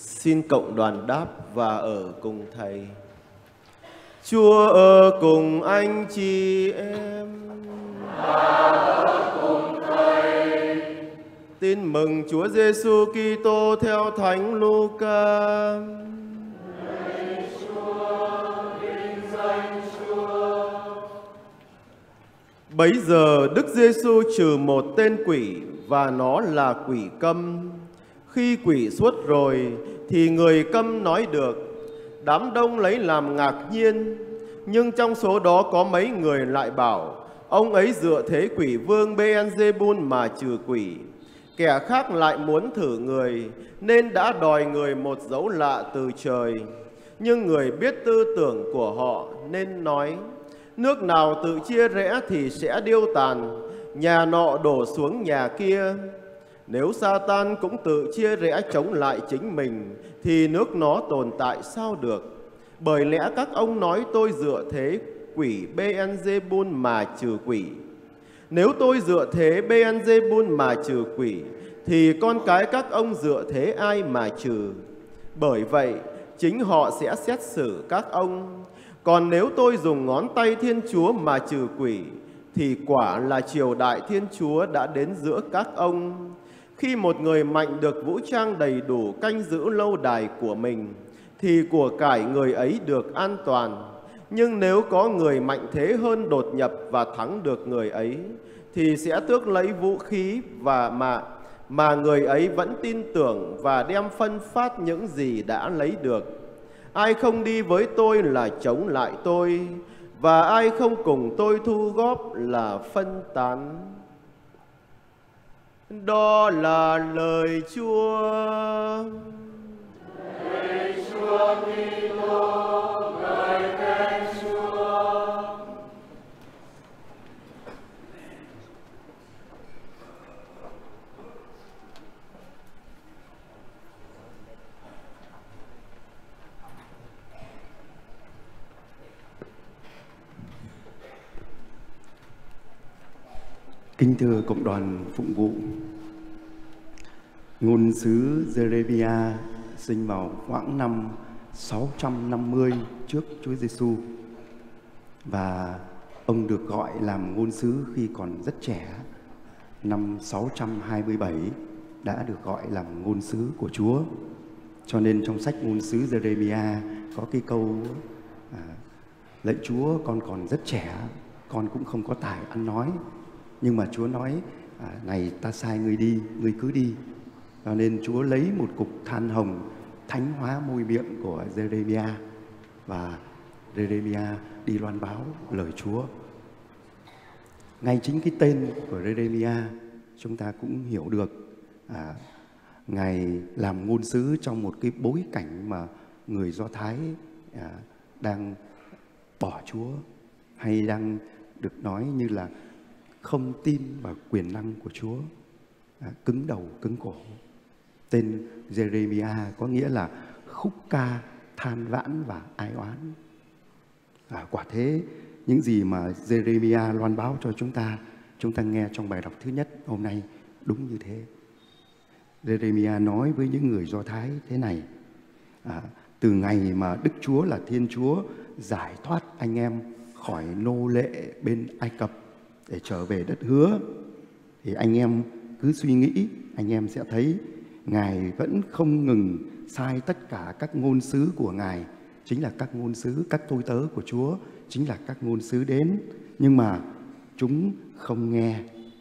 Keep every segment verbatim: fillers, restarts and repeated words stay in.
Xin cộng đoàn đáp và ở cùng Thầy. Chúa ở cùng anh chị em. Và ở cùng Thầy. Tin mừng Chúa Giêsu Kitô theo Thánh Luca. Lạy Chúa, vinh danh Chúa. Bấy giờ Đức Giêsu trừ một tên quỷ và nó là quỷ câm. Khi quỷ xuất rồi thì người câm nói được. Đám đông lấy làm ngạc nhiên, nhưng trong số đó có mấy người lại bảo ông ấy dựa thế quỷ vương Beelzebul mà trừ quỷ. Kẻ khác lại muốn thử người, nên đã đòi người một dấu lạ từ trời. Nhưng người biết tư tưởng của họ nên nói: nước nào tự chia rẽ thì sẽ điêu tàn, nhà nọ đổ xuống nhà kia. Nếu Sa-tan cũng tự chia rẽ chống lại chính mình, thì nước nó tồn tại sao được? Bởi lẽ các ông nói tôi dựa thế quỷ Beelzebul mà trừ quỷ. Nếu tôi dựa thế Beelzebul mà trừ quỷ, thì con cái các ông dựa thế ai mà trừ? Bởi vậy, chính họ sẽ xét xử các ông. Còn nếu tôi dùng ngón tay Thiên Chúa mà trừ quỷ, thì quả là triều đại Thiên Chúa đã đến giữa các ông. Khi một người mạnh được vũ trang đầy đủ canh giữ lâu đài của mình, thì của cải người ấy được an toàn. Nhưng nếu có người mạnh thế hơn đột nhập và thắng được người ấy, thì sẽ tước lấy vũ khí và mà mà người ấy vẫn tin tưởng và đem phân phát những gì đã lấy được. Ai không đi với tôi là chống lại tôi, và ai không cùng tôi thu góp là phân tán. Đó là lời Chúa. Lạy Chúa Kitô, ngợi khen Chúa. Kính thưa cộng đoàn phụng vụ, ngôn sứ Giê-rê-mi-a sinh vào khoảng năm sáu trăm năm mươi trước Chúa Giêsu, và ông được gọi làm ngôn sứ khi còn rất trẻ. Năm sáu trăm hai mươi bảy đã được gọi làm ngôn sứ của Chúa. Cho nên trong sách ngôn sứ Giê-rê-mi-a có cái câu à, lạy Chúa, con còn rất trẻ, con cũng không có tài ăn nói, nhưng mà Chúa nói à, này ta sai ngươi đi, ngươi cứ đi. Cho nên Chúa lấy một cục than hồng thánh hóa môi miệng của Giê-rê-mi-a, và Giê-rê-mi-a đi loan báo lời Chúa. Ngay chính cái tên của Giê-rê-mi-a chúng ta cũng hiểu được à, Ngài làm ngôn sứ trong một cái bối cảnh mà người Do Thái à, đang bỏ Chúa, hay đang được nói như là không tin vào quyền năng của Chúa, à, cứng đầu cứng cổ. Tên Giê-rê-mi-a có nghĩa là khúc ca than vãn và ai oán. À, quả thế, những gì mà Giê-rê-mi-a loan báo cho chúng ta, chúng ta nghe trong bài đọc thứ nhất hôm nay đúng như thế. Giê-rê-mi-a nói với những người Do Thái thế này: à, từ ngày mà Đức Chúa là Thiên Chúa giải thoát anh em khỏi nô lệ bên Ai Cập để trở về đất hứa, thì anh em cứ suy nghĩ, anh em sẽ thấy Ngài vẫn không ngừng sai tất cả các ngôn sứ của Ngài, chính là các ngôn sứ, các tôi tớ của Chúa, chính là các ngôn sứ đến, nhưng mà chúng không nghe,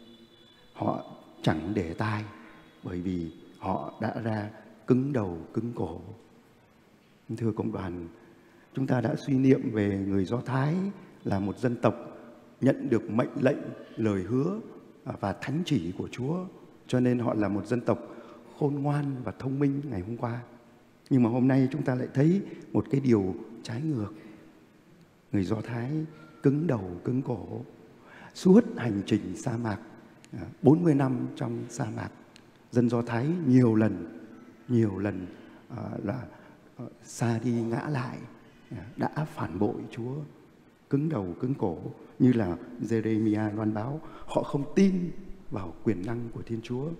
họ chẳng để tai, bởi vì họ đã ra cứng đầu cứng cổ. Thưa cộng đoàn, chúng ta đã suy niệm về người Do Thái là một dân tộc nhận được mệnh lệnh, lời hứa và thánh chỉ của Chúa, cho nên họ là một dân tộc khôn ngoan và thông minh ngày hôm qua. Nhưng mà hôm nay chúng ta lại thấy một cái điều trái ngược. Người Do Thái cứng đầu cứng cổ. Suốt hành trình sa mạc bốn mươi năm trong sa mạc, dân Do Thái nhiều lần nhiều lần uh, là uh, xa đi ngã lại, uh, đã phản bội Chúa, cứng đầu cứng cổ, như là Giê-rê-mi-a loan báo. Họ không tin vào quyền năng của Thiên Chúa,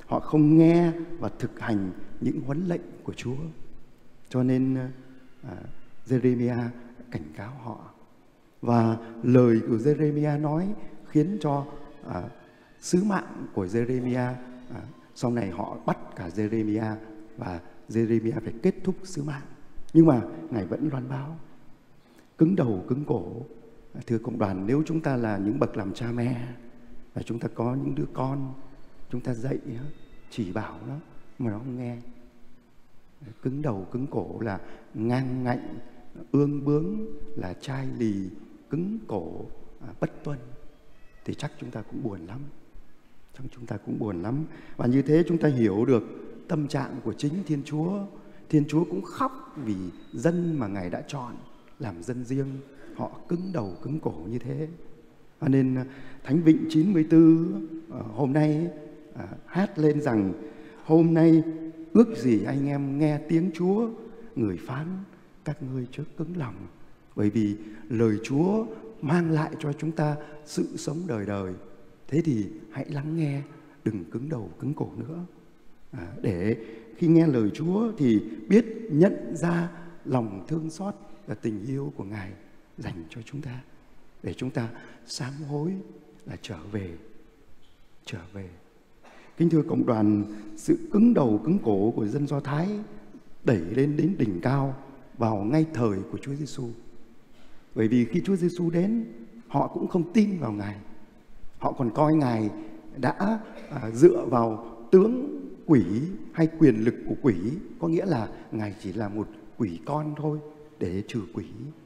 họ không nghe và thực hành những huấn lệnh của Chúa. Cho nên à, Giê-rê-mi-a cảnh cáo họ. Và lời của Giê-rê-mi-a nói khiến cho à, sứ mạng của Giê-rê-mi-a, à, sau này họ bắt cả Giê-rê-mi-a và Giê-rê-mi-a phải kết thúc sứ mạng. Nhưng mà Ngài vẫn loan báo, cứng đầu cứng cổ. Thưa cộng đoàn, nếu chúng ta là những bậc làm cha mẹ và chúng ta có những đứa con, chúng ta dạy chỉ bảo nó mà nó không nghe, cứng đầu cứng cổ là ngang ngạnh, ương bướng, là chai lì, cứng cổ, à, bất tuân, thì chắc chúng ta cũng buồn lắm. Chắc chúng ta cũng buồn lắm. Và như thế chúng ta hiểu được tâm trạng của chính Thiên Chúa. Thiên Chúa cũng khóc vì dân mà Ngài đã chọn làm dân riêng, họ cứng đầu cứng cổ như thế. Cho nên Thánh Vịnh chín mươi tư hôm nay à, hát lên rằng: hôm nay ước gì anh em nghe tiếng Chúa, người phán các ngươi chớ cứng lòng. Bởi vì lời Chúa mang lại cho chúng ta sự sống đời đời. Thế thì hãy lắng nghe, đừng cứng đầu cứng cổ nữa. À, để khi nghe lời Chúa thì biết nhận ra lòng thương xót và tình yêu của Ngài dành cho chúng ta, để chúng ta sám hối là trở về, trở về. Kính thưa cộng đoàn, sự cứng đầu cứng cổ của dân Do Thái đẩy lên đến đỉnh cao vào ngay thời của Chúa Giêsu. Bởi vì khi Chúa Giêsu đến, họ cũng không tin vào Ngài. Họ còn coi Ngài đã à, dựa vào tướng quỷ hay quyền lực của quỷ, có nghĩa là Ngài chỉ là một quỷ con thôi để trừ quỷ.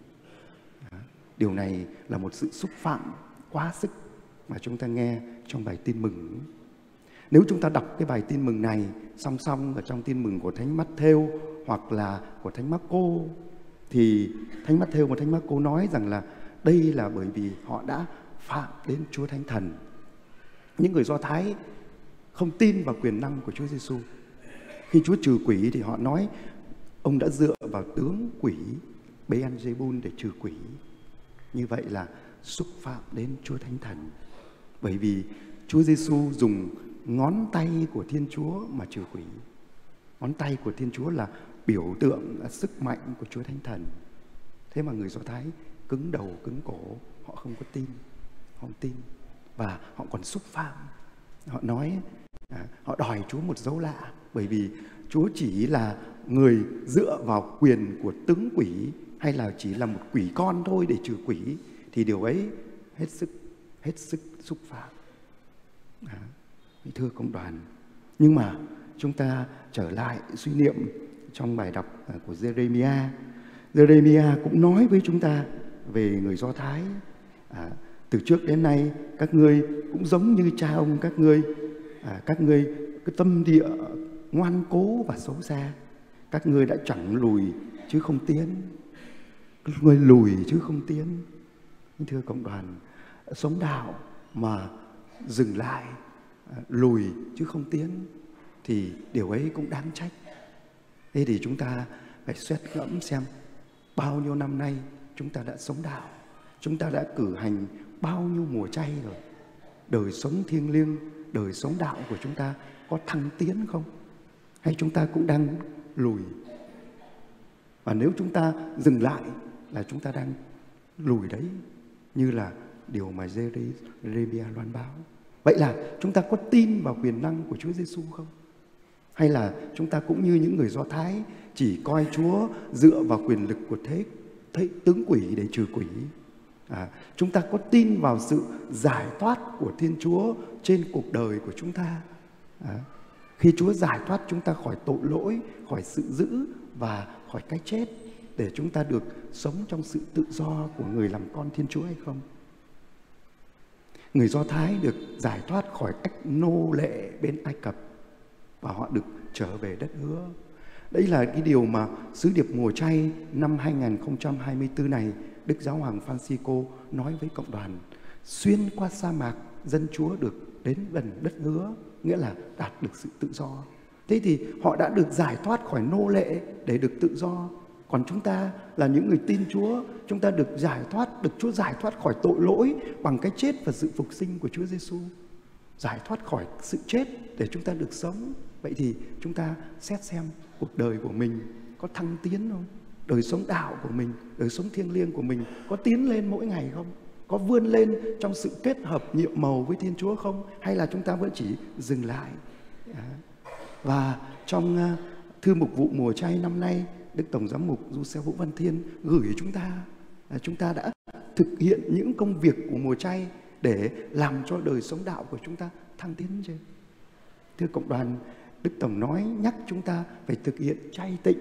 Điều này là một sự xúc phạm quá sức mà chúng ta nghe trong bài tin mừng. Nếu chúng ta đọc cái bài tin mừng này song song ở trong tin mừng của Thánh Mát-thêu hoặc là của Thánh Mác-cô, thì Thánh Mát-thêu và Thánh Mác-cô nói rằng là đây là bởi vì họ đã phạm đến Chúa Thánh Thần. Những người Do Thái không tin vào quyền năng của Chúa Giêsu. Khi Chúa trừ quỷ thì họ nói ông đã dựa vào tướng quỷ Beelzebul để trừ quỷ. Như vậy là xúc phạm đến Chúa Thánh Thần. Bởi vì Chúa Giêsu dùng ngón tay của Thiên Chúa mà trừ quỷ. Ngón tay của Thiên Chúa là biểu tượng, là sức mạnh của Chúa Thánh Thần. Thế mà người Do Thái cứng đầu cứng cổ, họ không có tin, họ không tin. Và họ còn xúc phạm. Họ nói, à, họ đòi Chúa một dấu lạ. Bởi vì Chúa chỉ là người dựa vào quyền của tướng quỷ, hay là chỉ là một quỷ con thôi để trừ quỷ, thì điều ấy hết sức hết sức xúc phạm. À, thưa cộng đoàn, nhưng mà chúng ta trở lại suy niệm trong bài đọc của Giê-rê-mi-a. Giê-rê-mi-a cũng nói với chúng ta về người Do Thái. À, từ trước đến nay các ngươi cũng giống như cha ông các ngươi. À, các ngươi cái tâm địa ngoan cố và xấu xa. Các ngươi đã chẳng lùi chứ không tiến. Các ngươi lùi chứ không tiến. Thưa cộng đoàn, sống đạo mà dừng lại, lùi chứ không tiến, thì điều ấy cũng đáng trách. Thế thì chúng ta phải xét ngẫm xem bao nhiêu năm nay chúng ta đã sống đạo, chúng ta đã cử hành bao nhiêu mùa chay rồi. Đời sống thiêng liêng, đời sống đạo của chúng ta có thăng tiến không? Hay chúng ta cũng đang lùi? Và nếu chúng ta dừng lại là chúng ta đang lùi đấy, như là điều mà Giê-rê-mi-a loan báo. Vậy là chúng ta có tin vào quyền năng của Chúa Giêsu không? Hay là chúng ta cũng như những người Do Thái chỉ coi Chúa dựa vào quyền lực của thế, thế tướng quỷ để trừ quỷ? À, chúng ta có tin vào sự giải thoát của Thiên Chúa trên cuộc đời của chúng ta? À, khi Chúa giải thoát chúng ta khỏi tội lỗi, khỏi sự dữ và khỏi cái chết, để chúng ta được sống trong sự tự do của người làm con Thiên Chúa hay không? Người Do Thái được giải thoát khỏi ách nô lệ bên Ai Cập và họ được trở về đất hứa. Đấy là cái điều mà sứ điệp mùa chay năm hai nghìn không trăm hai mươi tư này Đức Giáo hoàng Francisco nói với cộng đoàn. Xuyên qua sa mạc, dân Chúa được đến gần đất hứa, nghĩa là đạt được sự tự do. Thế thì họ đã được giải thoát khỏi nô lệ để được tự do. Còn chúng ta là những người tin Chúa, chúng ta được giải thoát, được Chúa giải thoát khỏi tội lỗi bằng cái chết và sự phục sinh của Chúa Giêsu. giải thoát khỏi sự chết để chúng ta được sống. Vậy thì chúng ta xét xem cuộc đời của mình có thăng tiến không? Đời sống đạo của mình, đời sống thiêng liêng của mình có tiến lên mỗi ngày không? Có vươn lên trong sự kết hợp nhiệm màu với Thiên Chúa không? Hay là chúng ta vẫn chỉ dừng lại? Và trong thư mục vụ mùa chay năm nay, Đức Tổng Giám mục Giuse Vũ Văn Thiên gửi chúng ta là chúng ta đã thực hiện những công việc của mùa chay để làm cho đời sống đạo của chúng ta thăng tiến chưa? Thưa cộng đoàn, Đức Tổng nói nhắc chúng ta phải thực hiện chay tịnh.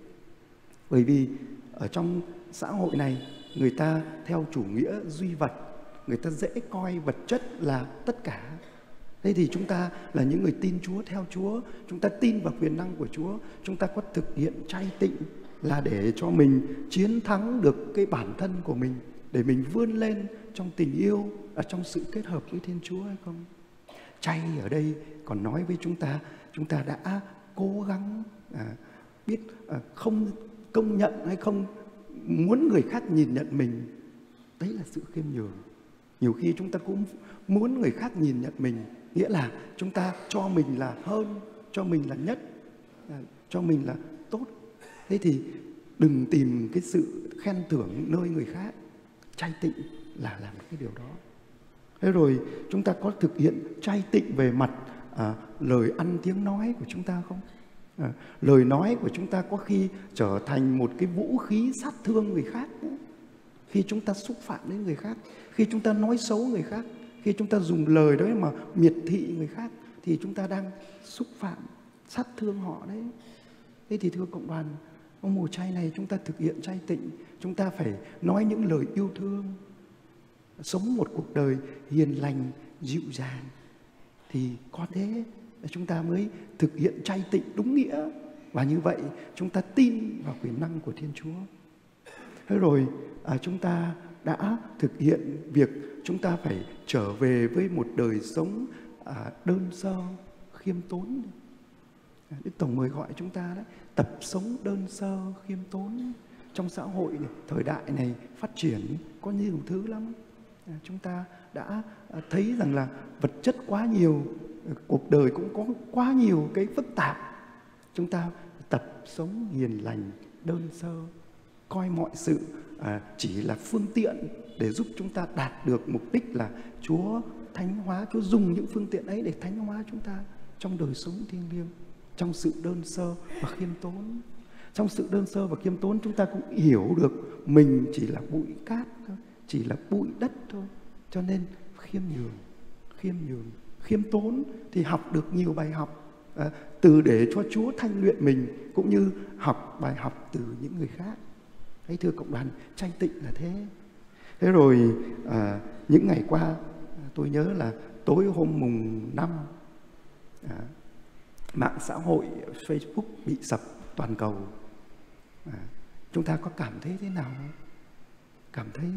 Bởi vì ở trong xã hội này, người ta theo chủ nghĩa duy vật, người ta dễ coi vật chất là tất cả. Thế thì chúng ta là những người tin Chúa, theo Chúa, chúng ta tin vào quyền năng của Chúa, chúng ta có thực hiện chay tịnh là để cho mình chiến thắng được cái bản thân của mình, để mình vươn lên trong tình yêu, ở trong sự kết hợp với Thiên Chúa hay không? Chay ở đây còn nói với chúng ta, chúng ta đã cố gắng à, biết à, không công nhận hay không muốn người khác nhìn nhận mình. Đấy là sự khiêm nhường. Nhiều khi chúng ta cũng muốn người khác nhìn nhận mình, nghĩa là chúng ta cho mình là hơn, cho mình là nhất, à, cho mình là tốt. Thế thì đừng tìm cái sự khen thưởng nơi người khác. Chay tịnh là làm cái điều đó. Thế rồi chúng ta có thực hiện chay tịnh về mặt à, lời ăn tiếng nói của chúng ta không? À, lời nói của chúng ta có khi trở thành một cái vũ khí sát thương người khác nữa. Khi chúng ta xúc phạm đến người khác, khi chúng ta nói xấu người khác, khi chúng ta dùng lời đó mà miệt thị người khác, thì chúng ta đang xúc phạm, sát thương họ đấy. Thế thì thưa cộng đoàn, trong mùa chay này chúng ta thực hiện chay tịnh, chúng ta phải nói những lời yêu thương, sống một cuộc đời hiền lành, dịu dàng, thì có thế chúng ta mới thực hiện chay tịnh đúng nghĩa. Và như vậy chúng ta tin vào quyền năng của Thiên Chúa. Thế rồi à, chúng ta đã thực hiện việc chúng ta phải trở về với một đời sống à, đơn sơ, khiêm tốn. Đức Tổng mời gọi chúng ta đấy, tập sống đơn sơ, khiêm tốn. Trong xã hội này, thời đại này phát triển có nhiều thứ lắm. À, chúng ta đã thấy rằng là vật chất quá nhiều, cuộc đời cũng có quá nhiều cái phức tạp. Chúng ta tập sống hiền lành, đơn sơ, coi mọi sự à, chỉ là phương tiện để giúp chúng ta đạt được mục đích là Chúa thánh hóa, Chúa dùng những phương tiện ấy để thánh hóa chúng ta trong đời sống thiêng liêng, trong sự đơn sơ và khiêm tốn. Trong sự đơn sơ và khiêm tốn chúng ta cũng hiểu được mình chỉ là bụi cát thôi, chỉ là bụi đất thôi. Cho nên khiêm nhường, khiêm nhường, khiêm tốn thì học được nhiều bài học à, từ để cho Chúa thanh luyện mình, cũng như học bài học từ những người khác. Đấy, thưa cộng đoàn, chay tịnh là thế. Thế rồi à, những ngày qua tôi nhớ là tối hôm mùng năm à, mạng xã hội Facebook bị sập toàn cầu. À, chúng ta có cảm thấy thế nào không? Cảm thấy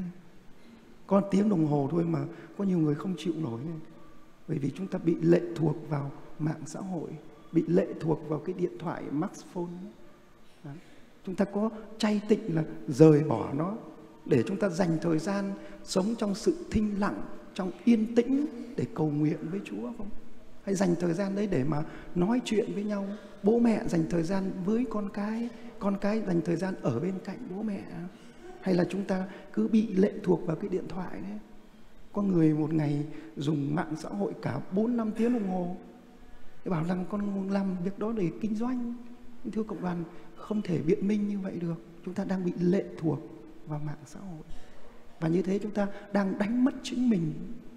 có tiếng đồng hồ thôi mà có nhiều người không chịu nổi. Bởi vì chúng ta bị lệ thuộc vào mạng xã hội, bị lệ thuộc vào cái điện thoại smartphone. À, chúng ta có chay tịnh là rời bỏ nó để chúng ta dành thời gian sống trong sự thinh lặng, trong yên tĩnh để cầu nguyện với Chúa không? Hay dành thời gian đấy để mà nói chuyện với nhau? Bố mẹ dành thời gian với con cái, con cái dành thời gian ở bên cạnh bố mẹ. Hay là chúng ta cứ bị lệ thuộc vào cái điện thoại đấy? Có người một ngày dùng mạng xã hội cả bốn năm tiếng đồng hồ, để bảo rằng con làm việc đó để kinh doanh. Thưa cộng đoàn, không thể biện minh như vậy được. Chúng ta đang bị lệ thuộc vào mạng xã hội. Và như thế chúng ta đang đánh mất chính mình.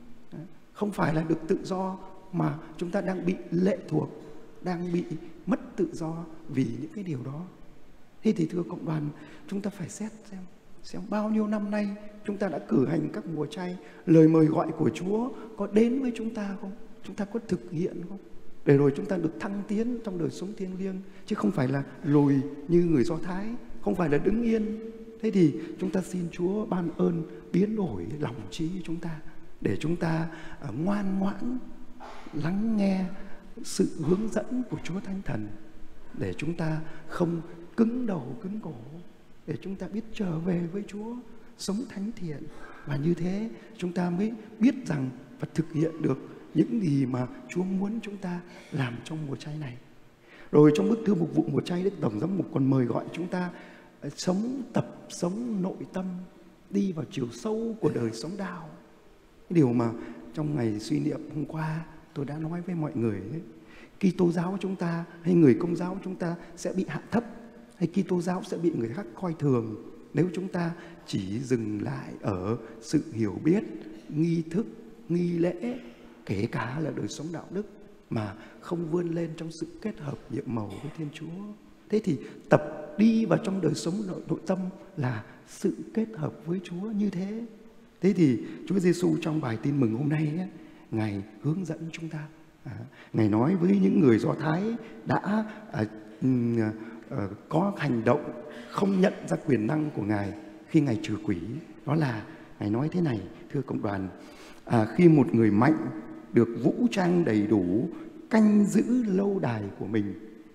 Không phải là được tự do, mà chúng ta đang bị lệ thuộc, đang bị mất tự do vì những cái điều đó. Thế thì thưa cộng đoàn, chúng ta phải xét xem, xem bao nhiêu năm nay chúng ta đã cử hành các mùa chay, lời mời gọi của Chúa có đến với chúng ta không? Chúng ta có thực hiện không? Để rồi chúng ta được thăng tiến trong đời sống thiêng liêng, chứ không phải là lùi như người Do Thái, không phải là đứng yên. Thế thì chúng ta xin Chúa ban ơn biến đổi lòng trí chúng ta, để chúng ta ngoan ngoãn lắng nghe sự hướng dẫn của Chúa Thánh Thần, để chúng ta không cứng đầu cứng cổ, để chúng ta biết trở về với Chúa, sống thánh thiện. Và như thế chúng ta mới biết rằng và thực hiện được những gì mà Chúa muốn chúng ta làm trong mùa chay này. Rồi trong bức thư mục vụ mùa chay, Đức Tổng Giám mục còn mời gọi chúng ta sống, tập sống nội tâm, đi vào chiều sâu của đời sống đạo. Điều mà trong ngày suy niệm hôm qua tôi đã nói với mọi người ấy, Kitô giáo chúng ta hay người Công giáo chúng ta sẽ bị hạ thấp, hay Kitô giáo sẽ bị người khác coi thường nếu chúng ta chỉ dừng lại ở sự hiểu biết, nghi thức, nghi lễ, kể cả là đời sống đạo đức, mà không vươn lên trong sự kết hợp nhiệm màu với Thiên Chúa. Thế thì tập đi vào trong đời sống nội, nội tâm là sự kết hợp với Chúa như thế. Thế thì Chúa Giêsu trong bài tin mừng hôm nay ấy, Ngài hướng dẫn chúng ta. À, Ngài nói với những người Do Thái đã à, à, à, có hành động không nhận ra quyền năng của Ngài khi Ngài trừ quỷ. Đó là Ngài nói thế này, thưa cộng đoàn, à, khi một người mạnh được vũ trang đầy đủ, canh giữ lâu đài của mình,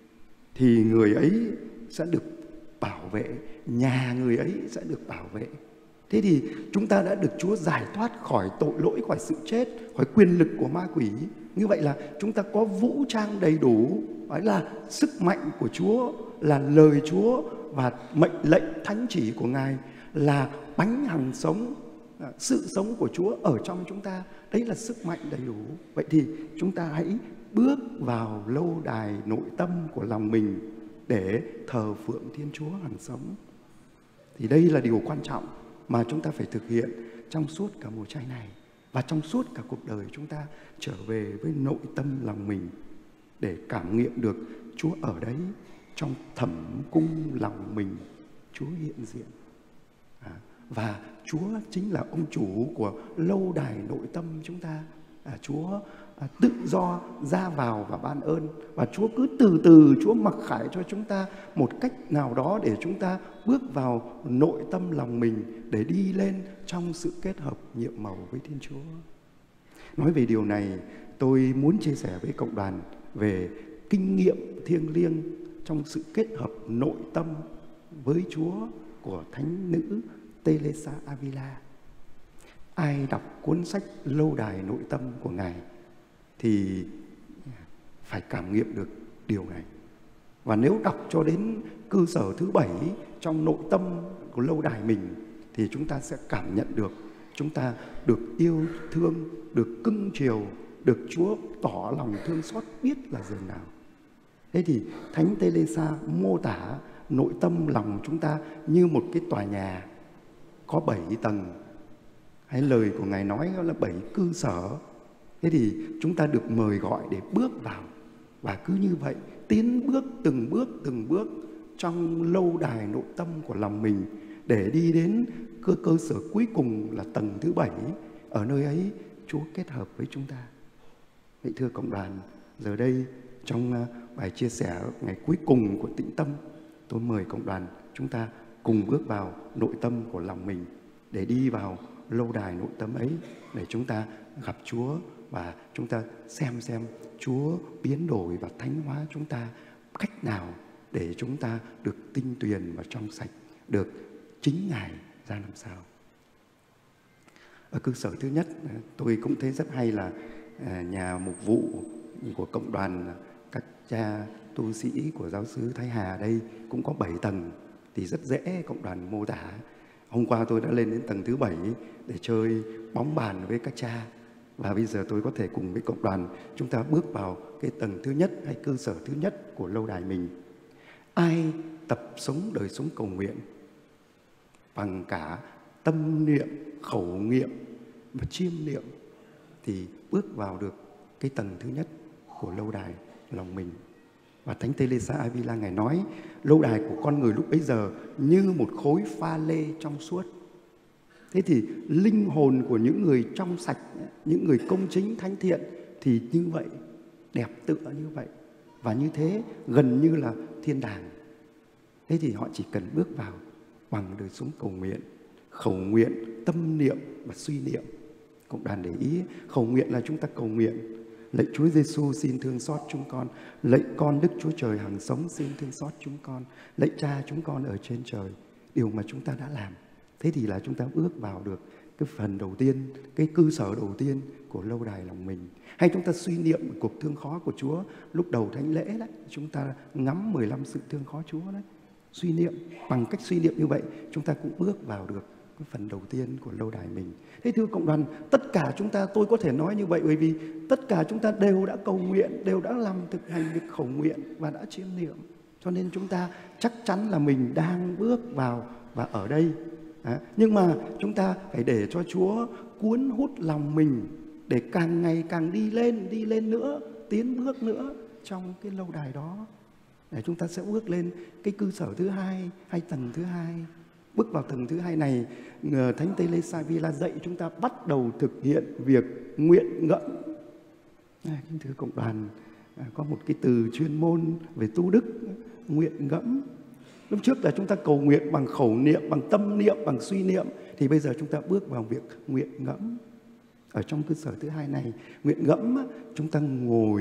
thì người ấy sẽ được bảo vệ, nhà người ấy sẽ được bảo vệ. Thế thì chúng ta đã được Chúa giải thoát khỏi tội lỗi, khỏi sự chết, khỏi quyền lực của ma quỷ. Như vậy là chúng ta có vũ trang đầy đủ, đó là sức mạnh của Chúa, là lời Chúa và mệnh lệnh thánh chỉ của Ngài, là bánh hằng sống, sự sống của Chúa ở trong chúng ta. Đấy là sức mạnh đầy đủ. Vậy thì chúng ta hãy bước vào lâu đài nội tâm của lòng mình để thờ phượng Thiên Chúa hằng sống. Thì đây là điều quan trọng mà chúng ta phải thực hiện trong suốt cả mùa chay này, và trong suốt cả cuộc đời chúng ta trở về với nội tâm lòng mình để cảm nghiệm được Chúa ở đấy, trong thẩm cung lòng mình Chúa hiện diện. À, và Chúa chính là ông chủ của lâu đài nội tâm chúng ta. À, Chúa à, tự do ra vào và ban ơn, và Chúa cứ từ từ Chúa mặc khải cho chúng ta một cách nào đó để chúng ta bước vào nội tâm lòng mình để đi lên trong sự kết hợp nhiệm màu với Thiên Chúa. Nói về điều này, tôi muốn chia sẻ với cộng đoàn về kinh nghiệm thiêng liêng trong sự kết hợp nội tâm với Chúa của Thánh nữ Teresa Avila. Ai đọc cuốn sách Lâu đài nội tâm của Ngài thì phải cảm nghiệm được điều này. Và nếu đọc cho đến cư sở thứ bảy trong nội tâm của lâu đài mình thì chúng ta sẽ cảm nhận được chúng ta được yêu thương, được cưng chiều, được Chúa tỏ lòng thương xót biết là dường nào. Thế thì Thánh Teresa mô tả nội tâm lòng chúng ta như một cái tòa nhà có bảy tầng, hay lời của Ngài nói là bảy cư sở. Thế thì chúng ta được mời gọi để bước vào, và cứ như vậy tiến bước từng bước từng bước trong lâu đài nội tâm của lòng mình để đi đến cơ cơ sở cuối cùng là tầng thứ bảy. Ở nơi ấy Chúa kết hợp với chúng ta. Vậy thưa cộng đoàn, giờ đây trong bài chia sẻ ngày cuối cùng của Tĩnh Tâm, tôi mời cộng đoàn chúng ta cùng bước vào nội tâm của lòng mình để đi vào lâu đài nội tâm ấy, để chúng ta gặp Chúa và chúng ta xem xem Chúa biến đổi và thánh hóa chúng ta cách nào để chúng ta được tinh tuyền và trong sạch, được chính Ngài ra làm sao. Ở cơ sở thứ nhất, tôi cũng thấy rất hay là nhà mục vụ của cộng đoàn, các cha tu sĩ của giáo xứ Thái Hà đây cũng có bảy tầng, thì rất dễ cộng đoàn mô tả. Hôm qua tôi đã lên đến tầng thứ bảy để chơi bóng bàn với các cha, và bây giờ tôi có thể cùng với cộng đoàn chúng ta bước vào cái tầng thứ nhất hay cơ sở thứ nhất của lâu đài mình. Ai tập sống đời sống cầu nguyện bằng cả tâm niệm, khẩu nghiệm và chiêm niệm thì bước vào được cái tầng thứ nhất của lâu đài lòng mình. Và Thánh Teresa Avila Ngài nói lâu đài của con người lúc bấy giờ như một khối pha lê trong suốt. Thế thì linh hồn của những người trong sạch, những người công chính thánh thiện thì như vậy, đẹp tựa như vậy, và như thế gần như là thiên đàng. Thế thì họ chỉ cần bước vào bằng đời sống cầu nguyện, khẩu nguyện, tâm niệm và suy niệm. Cộng đoàn để ý, khẩu nguyện là chúng ta cầu nguyện: lạy Chúa Giêsu xin thương xót chúng con, lạy con Đức Chúa Trời hằng sống xin thương xót chúng con, lạy Cha chúng con ở trên trời. Điều mà chúng ta đã làm. Thế thì là chúng ta bước vào được cái phần đầu tiên, cái cơ sở đầu tiên của lâu đài lòng mình. Hay chúng ta suy niệm cuộc thương khó của Chúa lúc đầu thánh lễ đấy, chúng ta ngắm mười lăm sự thương khó Chúa đấy. Suy niệm, bằng cách suy niệm như vậy, chúng ta cũng bước vào được cái phần đầu tiên của lâu đài mình. Thế thưa cộng đoàn, tất cả chúng ta, tôi có thể nói như vậy bởi vì tất cả chúng ta đều đã cầu nguyện, đều đã làm thực hành việc khẩu nguyện và đã chiêm niệm. Cho nên chúng ta chắc chắn là mình đang bước vào và ở đây. À, nhưng mà chúng ta phải để cho Chúa cuốn hút lòng mình để càng ngày càng đi lên, đi lên nữa, tiến bước nữa trong cái lâu đài đó. Để chúng ta sẽ bước lên cái cơ sở thứ hai hay tầng thứ hai. Bước vào tầng thứ hai này, Thánh Teresa Avila dạy chúng ta bắt đầu thực hiện việc nguyện ngẫm. À, kính thưa cộng đoàn, à, có một cái từ chuyên môn về tu đức, nguyện ngẫm. Lúc trước là chúng ta cầu nguyện bằng khẩu niệm, bằng tâm niệm, bằng suy niệm. Thì bây giờ chúng ta bước vào việc nguyện ngẫm. Ở trong cơ sở thứ hai này, nguyện ngẫm, chúng ta ngồi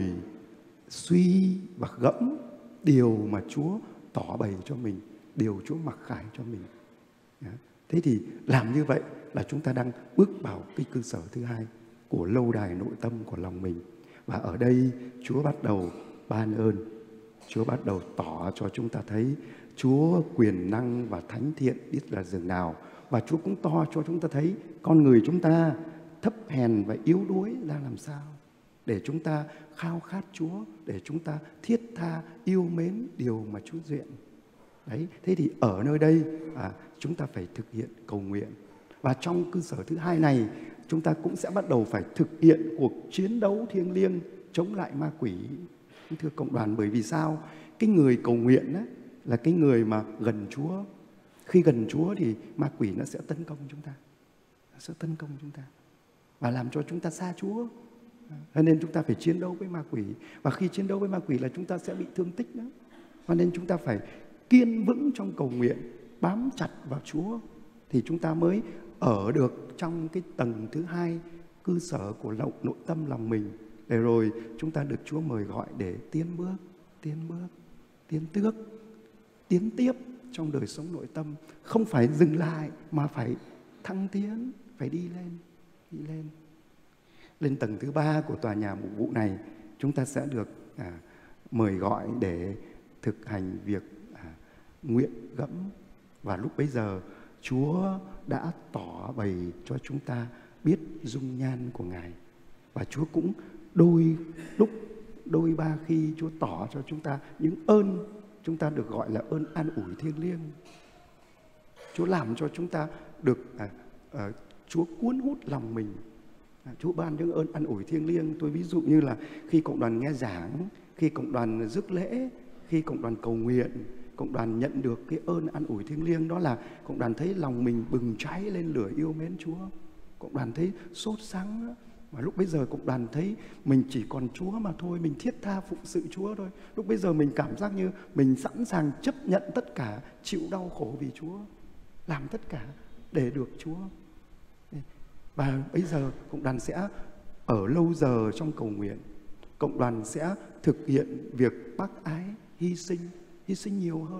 suy và gẫm điều mà Chúa tỏ bày cho mình, điều Chúa mặc khải cho mình. Thế thì làm như vậy là chúng ta đang bước vào cái cơ sở thứ hai của lâu đài nội tâm của lòng mình. Và ở đây Chúa bắt đầu ban ơn, Chúa bắt đầu tỏ cho chúng ta thấy Chúa quyền năng và thánh thiện biết là dường nào. Và Chúa cũng to cho chúng ta thấy con người chúng ta thấp hèn và yếu đuối là làm sao. Để chúng ta khao khát Chúa, để chúng ta thiết tha yêu mến điều mà Chúa duyện. Đấy, thế thì ở nơi đây à, chúng ta phải thực hiện cầu nguyện. Và trong cơ sở thứ hai này, chúng ta cũng sẽ bắt đầu phải thực hiện cuộc chiến đấu thiêng liêng chống lại ma quỷ. Thưa cộng đoàn, bởi vì sao? Cái người cầu nguyện ấy, là cái người mà gần Chúa. Khi gần Chúa thì ma quỷ nó sẽ tấn công chúng ta. Nó sẽ tấn công chúng ta. Và làm cho chúng ta xa Chúa. Cho nên chúng ta phải chiến đấu với ma quỷ. Và khi chiến đấu với ma quỷ là chúng ta sẽ bị thương tích nữa. Cho nên chúng ta phải kiên vững trong cầu nguyện, bám chặt vào Chúa. Thì chúng ta mới ở được trong cái tầng thứ hai, cơ sở của nội tâm lòng mình. Để rồi chúng ta được Chúa mời gọi để tiến bước, tiến bước, tiến tước, tiến tiếp trong đời sống nội tâm. Không phải dừng lại mà phải thăng tiến, phải đi lên, đi lên. Lên tầng thứ ba của tòa nhà mục vụ này, chúng ta sẽ được à, mời gọi để thực hành việc à, nguyện gẫm. Và lúc bấy giờ Chúa đã tỏ bày cho chúng ta biết dung nhan của Ngài. Và Chúa cũng đôi lúc, đôi ba khi Chúa tỏ cho chúng ta những ơn, chúng ta được gọi là ơn an ủi thiêng liêng. Chúa làm cho chúng ta được, à, à, Chúa cuốn hút lòng mình. À, Chúa ban những ơn an ủi thiêng liêng. Tôi ví dụ như là khi cộng đoàn nghe giảng, khi cộng đoàn rước lễ, khi cộng đoàn cầu nguyện, cộng đoàn nhận được cái ơn an ủi thiêng liêng, đó là cộng đoàn thấy lòng mình bừng cháy lên lửa yêu mến Chúa. Cộng đoàn thấy sốt sắng. Và lúc bây giờ cộng đoàn thấy mình chỉ còn Chúa mà thôi, mình thiết tha phụng sự Chúa thôi. Lúc bây giờ mình cảm giác như mình sẵn sàng chấp nhận tất cả, chịu đau khổ vì Chúa, làm tất cả để được Chúa. Và bây giờ cộng đoàn sẽ ở lâu giờ trong cầu nguyện. Cộng đoàn sẽ thực hiện việc bác ái, hy sinh, hy sinh nhiều hơn.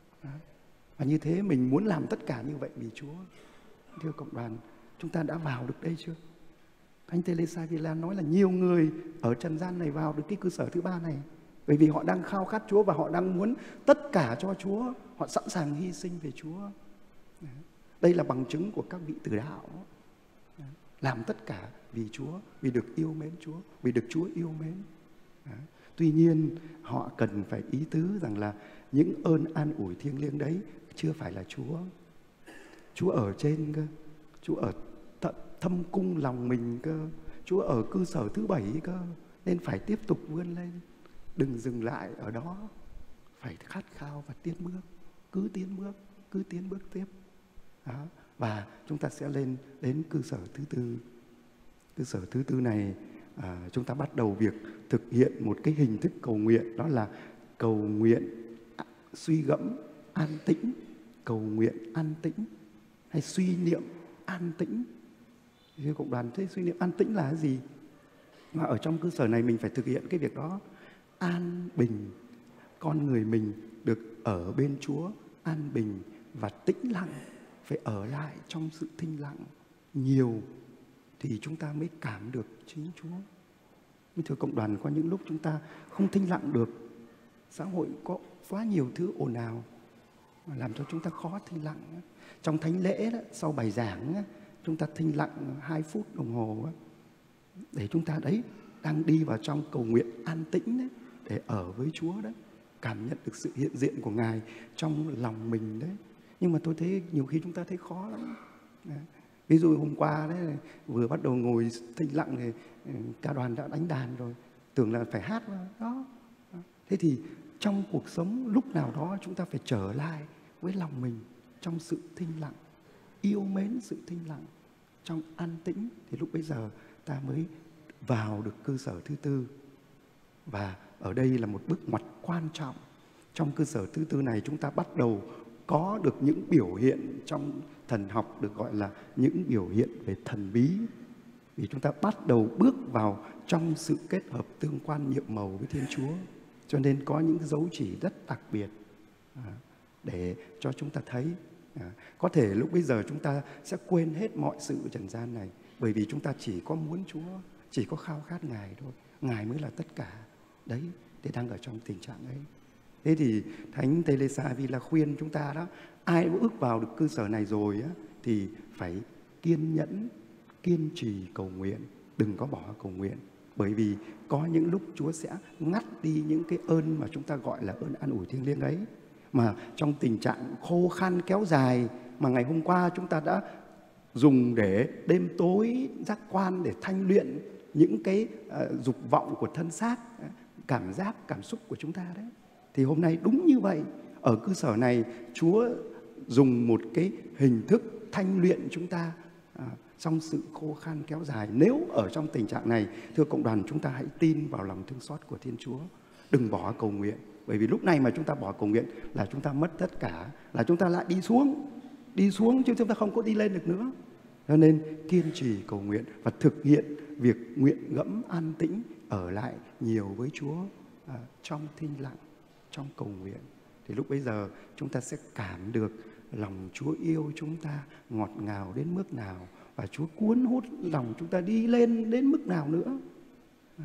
Và như thế mình muốn làm tất cả như vậy vì Chúa. Thưa cộng đoàn, chúng ta đã vào được đây chưa? Thánh Teresa Avila nói là nhiều người ở trần gian này vào được cái cơ sở thứ ba này. Bởi vì họ đang khao khát Chúa và họ đang muốn tất cả cho Chúa. Họ sẵn sàng hy sinh về Chúa. Đây là bằng chứng của các vị tử đạo. Làm tất cả vì Chúa, vì được yêu mến Chúa, vì được Chúa yêu mến. Tuy nhiên họ cần phải ý tứ rằng là những ơn an ủi thiêng liêng đấy chưa phải là Chúa. Chúa ở trên cơ, Chúa ở thâm cung lòng mình cơ, Chúa ở cơ sở thứ bảy cơ. Nên phải tiếp tục vươn lên, đừng dừng lại ở đó, phải khát khao và tiến bước, cứ tiến bước, cứ tiến bước tiếp. Đó. Và chúng ta sẽ lên đến cơ sở thứ tư. Cơ sở thứ tư này à, chúng ta bắt đầu việc thực hiện một cái hình thức cầu nguyện, đó là cầu nguyện suy gẫm an tĩnh, cầu nguyện an tĩnh hay suy niệm an tĩnh. Thì cộng đoàn thấy suy niệm an tĩnh là cái gì? Mà ở trong cơ sở này mình phải thực hiện cái việc đó. An bình, con người mình được ở bên Chúa an bình và tĩnh lặng, phải ở lại trong sự thinh lặng, nhiều thì chúng ta mới cảm được chính Chúa. Nhưng thưa cộng đoàn, có những lúc chúng ta không thinh lặng được. Xã hội có quá nhiều thứ ồn ào mà làm cho chúng ta khó thinh lặng. Trong thánh lễ đó, sau bài giảng chúng ta thinh lặng hai phút đồng hồ để chúng ta đấy đang đi vào trong cầu nguyện an tĩnh đấy, để ở với Chúa đấy, cảm nhận được sự hiện diện của Ngài trong lòng mình đấy. Nhưng mà tôi thấy nhiều khi chúng ta thấy khó lắm. Ví dụ hôm qua đấy, vừa bắt đầu ngồi thinh lặng thì cả đoàn đã đánh đàn rồi, tưởng là phải hát đó. Thế thì trong cuộc sống lúc nào đó chúng ta phải trở lại với lòng mình trong sự thinh lặng, yêu mến sự thinh lặng, trong an tĩnh, thì lúc bấy giờ ta mới vào được cơ sở thứ tư. Và ở đây là một bước ngoặt quan trọng. Trong cơ sở thứ tư này chúng ta bắt đầu có được những biểu hiện trong thần học được gọi là những biểu hiện về thần bí. Vì chúng ta bắt đầu bước vào trong sự kết hợp tương quan nhiệm màu với Thiên Chúa. Cho nên có những dấu chỉ rất đặc biệt để cho chúng ta thấy. Có thể lúc bây giờ chúng ta sẽ quên hết mọi sự trần gian này, bởi vì chúng ta chỉ có muốn Chúa, chỉ có khao khát Ngài thôi. Ngài mới là tất cả. Đấy, để đang ở trong tình trạng ấy. Thế thì Thánh Teresa Avila khuyên chúng ta đó, ai đã bước vào được cơ sở này rồi á, thì phải kiên nhẫn, kiên trì cầu nguyện, đừng có bỏ cầu nguyện. Bởi vì có những lúc Chúa sẽ ngắt đi những cái ơn mà chúng ta gọi là ơn an ủi thiêng liêng ấy. Mà trong tình trạng khô khan kéo dài mà ngày hôm qua chúng ta đã dùng để đêm tối giác quan để thanh luyện những cái uh, dục vọng của thân xác, cảm giác, cảm xúc của chúng ta đấy. Thì hôm nay đúng như vậy, ở cơ sở này Chúa dùng một cái hình thức thanh luyện chúng ta à, trong sự khô khan kéo dài. Nếu ở trong tình trạng này, thưa cộng đoàn, chúng ta hãy tin vào lòng thương xót của Thiên Chúa. Đừng bỏ cầu nguyện, bởi vì lúc này mà chúng ta bỏ cầu nguyện là chúng ta mất tất cả, là chúng ta lại đi xuống, đi xuống chứ chúng ta không có đi lên được nữa. Cho nên kiên trì cầu nguyện và thực hiện việc nguyện ngẫm an tĩnh, ở lại nhiều với Chúa à, trong thinh lặng, trong cầu nguyện. Thì lúc bấy giờ chúng ta sẽ cảm được lòng Chúa yêu chúng ta ngọt ngào đến mức nào, và Chúa cuốn hút lòng chúng ta đi lên đến mức nào nữa. Đó.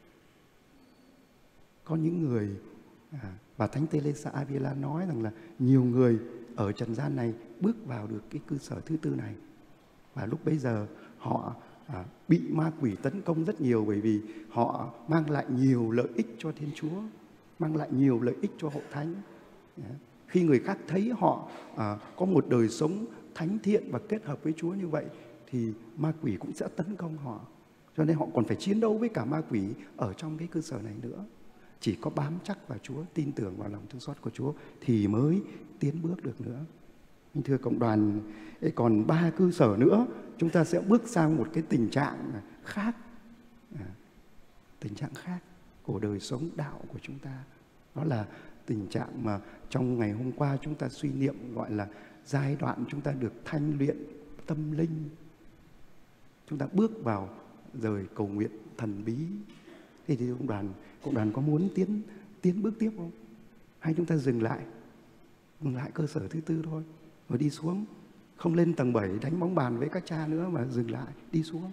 Có những người, à, và Thánh Teresa Avila nói rằng là nhiều người ở trần gian này bước vào được cái cơ sở thứ tư này, và lúc bấy giờ họ à, bị ma quỷ tấn công rất nhiều, bởi vì họ mang lại nhiều lợi ích cho Thiên Chúa, mang lại nhiều lợi ích cho hội thánh. Khi người khác thấy họ à, có một đời sống thánh thiện và kết hợp với Chúa như vậy, thì ma quỷ cũng sẽ tấn công họ. Cho nên họ còn phải chiến đấu với cả ma quỷ ở trong cái cơ sở này nữa. Chỉ có bám chắc vào Chúa, tin tưởng vào lòng thương xót của Chúa thì mới tiến bước được nữa. Thưa cộng đoàn, còn ba cơ sở nữa, chúng ta sẽ bước sang một cái tình trạng khác, à, tình trạng khác của đời sống đạo của chúng ta. Đó là tình trạng mà trong ngày hôm qua chúng ta suy niệm gọi là giai đoạn chúng ta được thanh luyện tâm linh. Chúng ta bước vào rời cầu nguyện thần bí. Thế thì cộng đoàn, cộng đoàn có muốn tiến tiến bước tiếp không? Hay chúng ta dừng lại, dừng lại cơ sở thứ tư thôi, rồi đi xuống, không lên tầng bảy đánh bóng bàn với các cha nữa, mà dừng lại, đi xuống.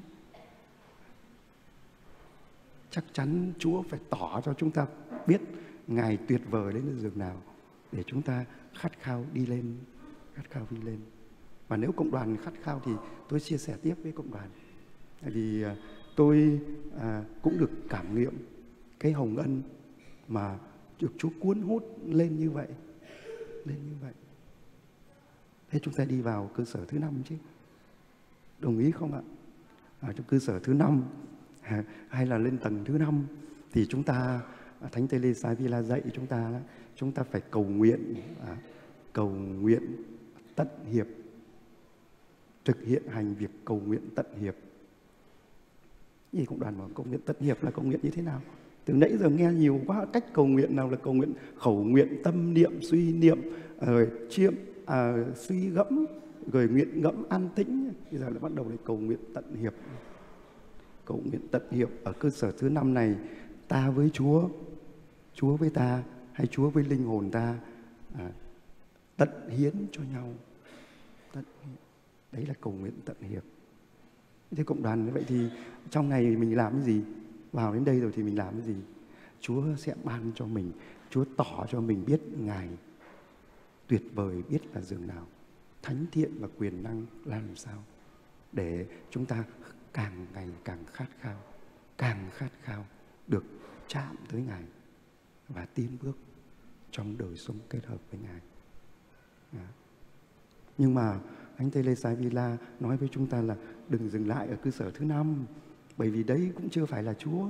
Chắc chắn Chúa phải tỏ cho chúng ta biết Ngài tuyệt vời đến giường nào để chúng ta khát khao đi lên, khát khao đi lên. Và nếu cộng đoàn khát khao thì tôi chia sẻ tiếp với cộng đoàn. Tại vì tôi à, cũng được cảm nghiệm cái hồng ân mà được Chúa cuốn hút lên như vậy, lên như vậy. Thế chúng ta đi vào cơ sở thứ năm chứ, đồng ý không ạ? Ở trong cơ sở thứ năm hay là lên tầng thứ năm thì chúng ta, Thánh Teresa Avila dạy chúng ta, chúng ta phải cầu nguyện, à, cầu nguyện tận hiệp, thực hiện hành việc cầu nguyện tận hiệp. Gì cộng đoàn bảo cầu nguyện tận hiệp là cầu nguyện như thế nào? Từ nãy giờ nghe nhiều quá cách cầu nguyện, nào là cầu nguyện khẩu nguyện, tâm niệm, suy niệm, rồi chiêm, à, suy gẫm, rồi nguyện ngẫm an tĩnh. Bây giờ lại bắt đầu lại cầu nguyện tận hiệp. Cầu nguyện tận hiệp ở cơ sở thứ năm này, ta với Chúa, Chúa với ta, hay Chúa với linh hồn ta, à, tận hiến cho nhau. Tận hiến. Đấy là cầu nguyện tận hiệp. Thế cộng đoàn, vậy thì trong ngày mình làm cái gì? Vào đến đây rồi thì mình làm cái gì? Chúa sẽ ban cho mình, Chúa tỏ cho mình biết Ngài tuyệt vời biết là dường nào, thánh thiện và quyền năng là làm sao, để chúng ta càng ngày càng khát khao, càng khát khao được chạm tới Ngài và tiến bước trong đời sống kết hợp với Ngài. À. Nhưng mà anh Teresa Avila nói với chúng ta là đừng dừng lại ở cơ sở thứ năm, bởi vì đấy cũng chưa phải là Chúa,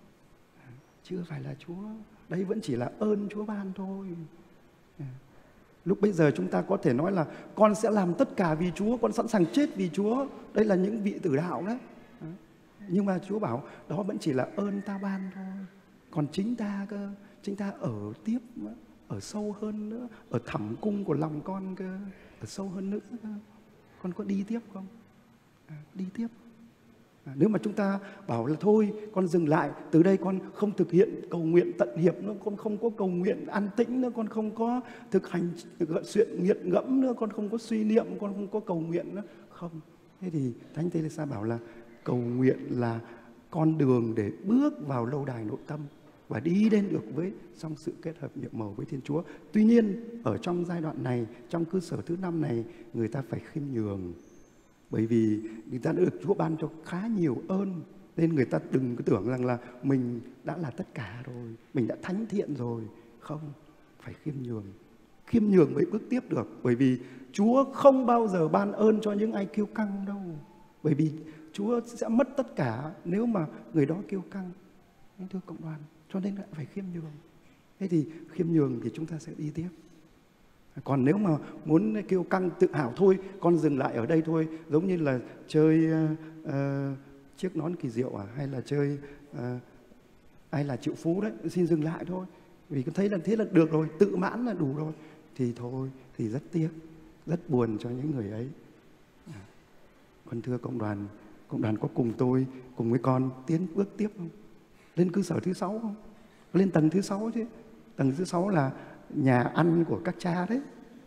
chưa phải là Chúa, đấy vẫn chỉ là ơn Chúa ban thôi. À. Lúc bây giờ chúng ta có thể nói là con sẽ làm tất cả vì Chúa, con sẵn sàng chết vì Chúa, đây là những vị tử đạo đấy. À. Nhưng mà Chúa bảo đó vẫn chỉ là ơn ta ban thôi, còn chính ta cơ, chính ta ở tiếp, ở sâu hơn nữa, ở thẳm cung của lòng con cơ, ở sâu hơn nữa cơ. Con có đi tiếp không? À, đi tiếp. À, nếu mà chúng ta bảo là thôi con dừng lại, từ đây con không thực hiện cầu nguyện tận hiệp nữa, con không có cầu nguyện an tĩnh nữa, con không có thực hành chuyện nghiện ngẫm nữa, con không có suy niệm, con không có cầu nguyện nữa, không. Thế thì Thánh Teresa bảo là cầu nguyện là con đường để bước vào lâu đài nội tâm và đi đến được với trong sự kết hợp nhiệm màu với Thiên Chúa. Tuy nhiên ở trong giai đoạn này, trong cơ sở thứ năm này, người ta phải khiêm nhường, bởi vì người ta đã được Chúa ban cho khá nhiều ơn, nên người ta đừng có tưởng rằng là mình đã là tất cả rồi, mình đã thánh thiện rồi. Không, phải khiêm nhường, khiêm nhường mới bước tiếp được, bởi vì Chúa không bao giờ ban ơn cho những ai kiêu căng đâu, bởi vì Chúa sẽ mất tất cả nếu mà người đó kiêu căng. Anh thưa cộng đoàn, cho nên lại phải khiêm nhường. Thế thì khiêm nhường thì chúng ta sẽ đi tiếp. Còn nếu mà muốn kiêu căng tự hào, thôi con dừng lại ở đây thôi, giống như là chơi uh, chiếc nón kỳ diệu à, hay là chơi uh, ai là triệu phú đấy, xin dừng lại thôi, vì con thấy là thế là được rồi, tự mãn là đủ rồi, thì thôi, thì rất tiếc, rất buồn cho những người ấy. À. Con thưa cộng đoàn, cộng đoàn có cùng tôi, cùng với con tiến bước tiếp không? Lên cơ sở thứ sáu không? Lên tầng thứ sáu chứ. Tầng thứ sáu là nhà ăn của các cha đấy.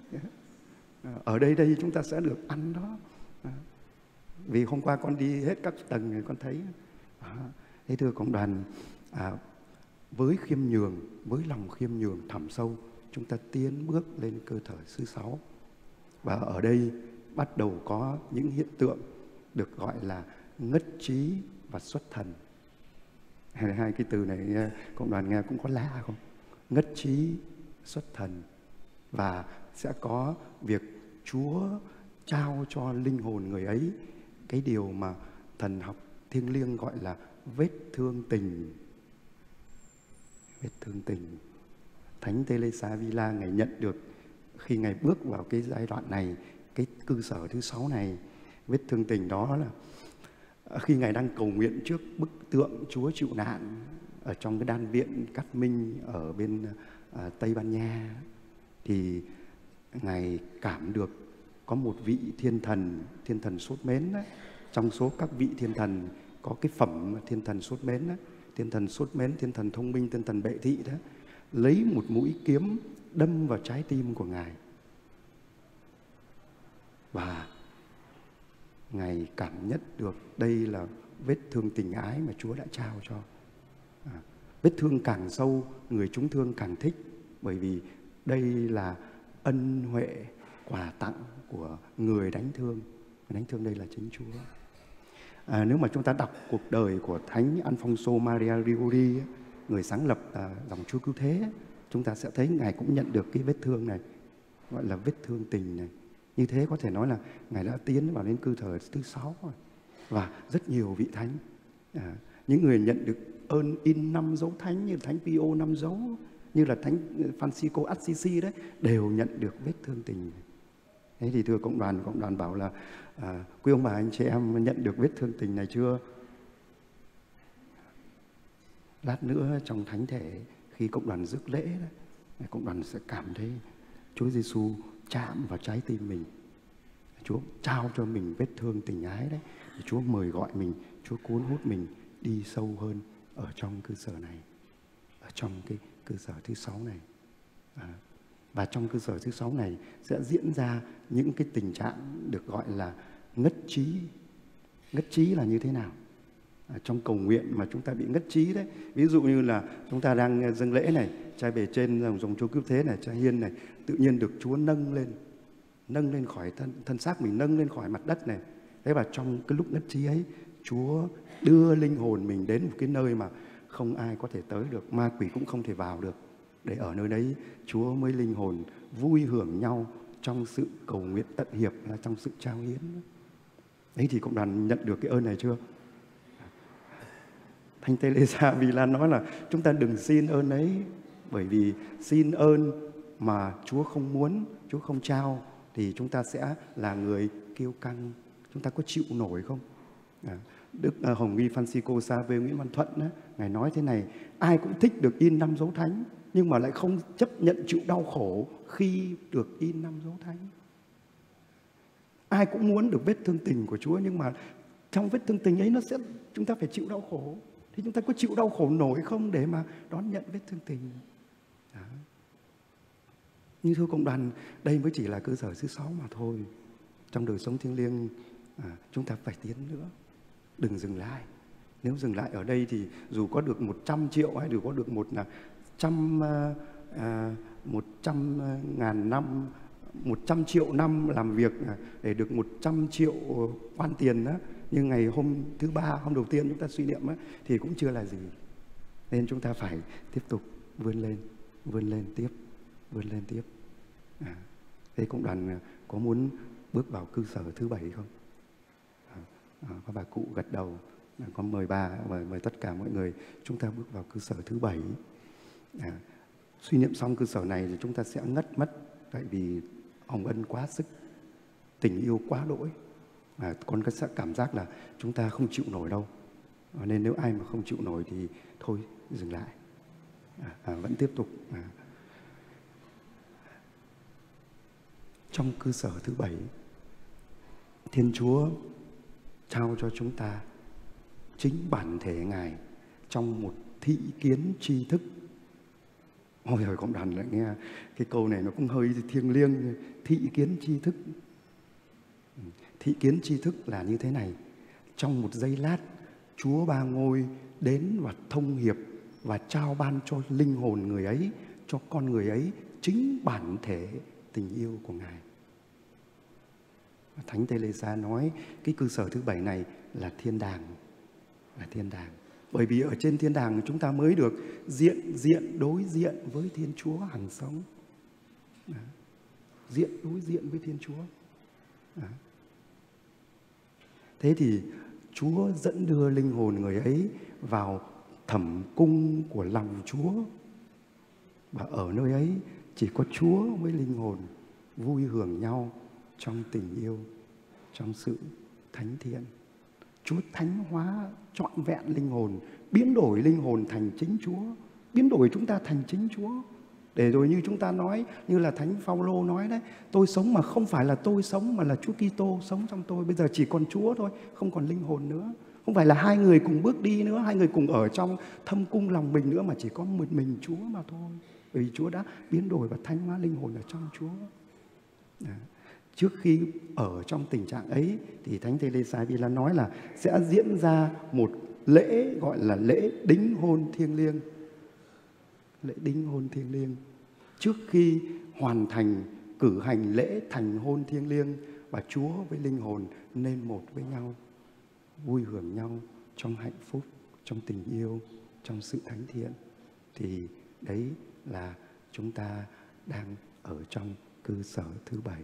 Ở đây đây chúng ta sẽ được ăn đó. Vì hôm qua con đi hết các tầng này con thấy. Thế thưa cộng đoàn, à, với khiêm nhường, với lòng khiêm nhường thẳm sâu, chúng ta tiến bước lên cơ thể thứ sáu. Và ở đây bắt đầu có những hiện tượng được gọi là ngất trí và xuất thần. Hai cái từ này cộng đoàn nghe cũng có lạ không? Ngất trí, xuất thần. Và sẽ có việc Chúa trao cho linh hồn người ấy cái điều mà thần học thiêng liêng gọi là vết thương tình. Vết thương tình. Thánh Teresa Avila Ngài nhận được khi Ngài bước vào cái giai đoạn này, cái cơ sở thứ sáu này, vết thương tình đó là khi Ngài đang cầu nguyện trước bức tượng Chúa chịu nạn ở trong cái đan viện Cát Minh ở bên à, Tây Ban Nha, thì Ngài cảm được có một vị thiên thần, thiên thần sốt mến đấy. Trong số các vị thiên thần có cái phẩm thiên thần sốt mến đấy, thiên thần sốt mến, thiên thần thông minh, thiên thần bệ thị đó, lấy một mũi kiếm đâm vào trái tim của Ngài. Và Ngài cảm nhận được đây là vết thương tình ái mà Chúa đã trao cho. À, vết thương càng sâu, người chúng thương càng thích, bởi vì đây là ân huệ quà tặng của người đánh thương. Người đánh thương đây là chính Chúa. À, nếu mà chúng ta đọc cuộc đời của Thánh Alfonso Maria Rigori, người sáng lập à, dòng Chúa Cứu Thế, chúng ta sẽ thấy Ngài cũng nhận được cái vết thương này, gọi là vết thương tình này. Như thế có thể nói là Ngài đã tiến vào đến cơ thể thứ sáu rồi. Và rất nhiều vị thánh, à, những người nhận được ơn in năm dấu thánh như Thánh Pio năm dấu, như là Thánh Francisco Assisi đấy, đều nhận được vết thương tình. Thế thì thưa cộng đoàn, cộng đoàn bảo là à, quý ông bà anh chị em nhận được vết thương tình này chưa? Lát nữa trong thánh thể khi cộng đoàn rước lễ đấy, cộng đoàn sẽ cảm thấy Chúa Giêsu chạm vào trái tim mình, Chúa trao cho mình vết thương tình ái đấy. Chúa mời gọi mình, Chúa cuốn hút mình đi sâu hơn ở trong cơ sở này, ở trong cái cơ sở thứ sáu này. À, và trong cơ sở thứ sáu này sẽ diễn ra những cái tình trạng được gọi là ngất trí. Ngất trí là như thế nào? À, trong cầu nguyện mà chúng ta bị ngất trí đấy, ví dụ như là chúng ta đang dâng lễ này, trai bề trên dòng dòng Chúa cứu thế này, trai hiên này, tự nhiên được Chúa nâng lên, nâng lên khỏi thân, thân xác mình, nâng lên khỏi mặt đất này. Thế và trong cái lúc ngất trí ấy, Chúa đưa linh hồn mình đến một cái nơi mà không ai có thể tới được, ma quỷ cũng không thể vào được. Để ở nơi đấy Chúa mới linh hồn vui hưởng nhau trong sự cầu nguyện tận hiệp, là trong sự trao hiến. Đấy thì cộng đoàn nhận được cái ơn này chưa? Thánh Teresa Villa nói là chúng ta đừng xin ơn ấy, bởi vì xin ơn mà Chúa không muốn, Chúa không trao thì chúng ta sẽ là người kiêu căng. Chúng ta có chịu nổi không? À, Đức uh, Hồng Y Francisco Xavier Nguyễn Văn Thuận đó, ngài nói thế này: ai cũng thích được in năm dấu thánh, nhưng mà lại không chấp nhận chịu đau khổ khi được in năm dấu thánh. Ai cũng muốn được vết thương tình của Chúa, nhưng mà trong vết thương tình ấy nó sẽ chúng ta phải chịu đau khổ. Thì chúng ta có chịu đau khổ nổi không để mà đón nhận vết thương tình? Đó. Như thưa cộng đoàn, đây mới chỉ là cơ sở thứ sáu mà thôi. Trong đời sống thiêng liêng à, chúng ta phải tiến nữa, đừng dừng lại. Nếu dừng lại ở đây thì dù có được một trăm triệu hay dù có được một là trăm à, một trăm ngàn năm, một trăm triệu năm làm việc để được một trăm triệu quan tiền đó, nhưng ngày hôm thứ ba, hôm đầu tiên chúng ta suy niệm á, thì cũng chưa là gì. Nên chúng ta phải tiếp tục vươn lên, vươn lên tiếp, vươn lên tiếp. À, thế cộng đoàn có muốn bước vào cư sở thứ bảy không? À, à, có bà cụ gật đầu. À, con mời bà, mời, mời tất cả mọi người, chúng ta bước vào cư sở thứ bảy. À, suy niệm xong cư sở này thì chúng ta sẽ ngất mất, tại vì hồng ân quá sức, tình yêu quá đỗi. À, con sẽ cảm giác là chúng ta không chịu nổi đâu. À, nên nếu ai mà không chịu nổi thì thôi dừng lại. À, à, vẫn tiếp tục. À. Trong cư sở thứ bảy, Thiên Chúa trao cho chúng ta chính bản thể Ngài trong một thị kiến tri thức. Ôi trời, cộng đoàn lại nghe cái câu này nó cũng hơi thiêng liêng. Thị kiến tri thức. Thị kiến tri thức là như thế này: trong một giây lát, Chúa Ba Ngôi đến và thông hiệp và trao ban cho linh hồn người ấy, cho con người ấy chính bản thể tình yêu của Ngài. Thánh Teresa nói cái cư sở thứ bảy này là thiên đàng, là thiên đàng. Bởi vì ở trên thiên đàng chúng ta mới được diện diện đối diện với Thiên Chúa hằng sống. Đó. Diện đối diện với Thiên Chúa. Đó. Thế thì Chúa dẫn đưa linh hồn người ấy vào thẩm cung của lòng Chúa. Và ở nơi ấy chỉ có Chúa với linh hồn vui hưởng nhau trong tình yêu, trong sự thánh thiện. Chúa thánh hóa trọn vẹn linh hồn, biến đổi linh hồn thành chính Chúa, biến đổi chúng ta thành chính Chúa. Để rồi như chúng ta nói, như là Thánh Phaolô nói đấy, tôi sống mà không phải là tôi sống mà là Chúa Kitô sống trong tôi. Bây giờ chỉ còn Chúa thôi, không còn linh hồn nữa. Không phải là hai người cùng bước đi nữa, hai người cùng ở trong thâm cung lòng mình nữa, mà chỉ có một mình Chúa mà thôi. Bởi vì Chúa đã biến đổi và thánh hóa linh hồn ở trong Chúa. Đó. Trước khi ở trong tình trạng ấy thì Thánh Teresa Villa nói là sẽ diễn ra một lễ gọi là lễ đính hôn thiêng liêng. Lễ đính hôn thiêng liêng. Trước khi hoàn thành cử hành lễ thành hôn thiêng liêng và Chúa với linh hồn nên một với nhau, vui hưởng nhau trong hạnh phúc, trong tình yêu, trong sự thánh thiện. Thì đấy là chúng ta đang ở trong cư sở thứ bảy.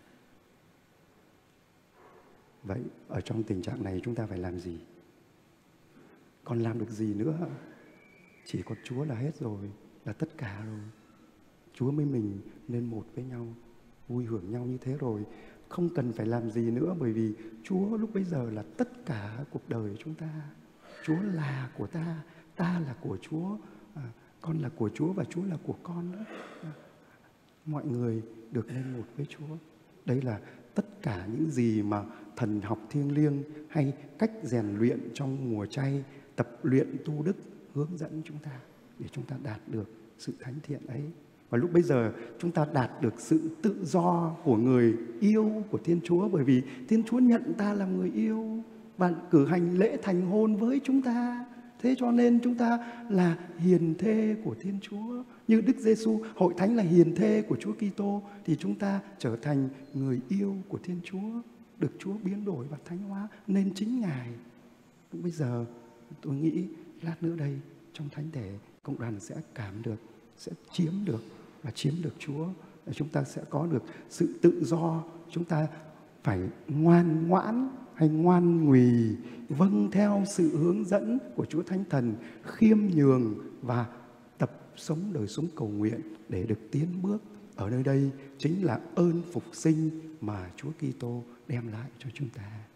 Vậy ở trong tình trạng này chúng ta phải làm gì? Còn làm được gì nữa? Chỉ có Chúa là hết rồi, là tất cả rồi. Chúa với mình nên một với nhau, vui hưởng nhau như thế rồi. Không cần phải làm gì nữa, bởi vì Chúa lúc bấy giờ là tất cả cuộc đời chúng ta. Chúa là của ta, ta là của Chúa, à, con là của Chúa và Chúa là của con nữa. À, mọi người được nên một với Chúa. Đấy là tất cả những gì mà thần học thiêng liêng hay cách rèn luyện trong mùa chay, tập luyện tu đức hướng dẫn chúng ta để chúng ta đạt được sự thánh thiện ấy. Và lúc bây giờ chúng ta đạt được sự tự do của người yêu của Thiên Chúa, bởi vì Thiên Chúa nhận ta làm người yêu. và cử hành lễ thành hôn với chúng ta. Thế cho nên chúng ta là hiền thê của Thiên Chúa. Như Đức Giêsu hội thánh là hiền thê của Chúa Kitô, thì chúng ta trở thành người yêu của Thiên Chúa, được Chúa biến đổi và thánh hóa nên chính Ngài. Bây giờ tôi nghĩ lát nữa đây trong thánh thể cộng đoàn sẽ cảm được, sẽ chiếm được và chiếm được Chúa. Chúng ta sẽ có được sự tự do. Chúng ta phải ngoan ngoãn hay ngoan ngùy, vâng theo sự hướng dẫn của Chúa Thánh Thần, khiêm nhường và tập sống đời sống cầu nguyện để được tiến bước. Ở nơi đây chính là ơn phục sinh mà Chúa Kitô đem lại cho chúng ta.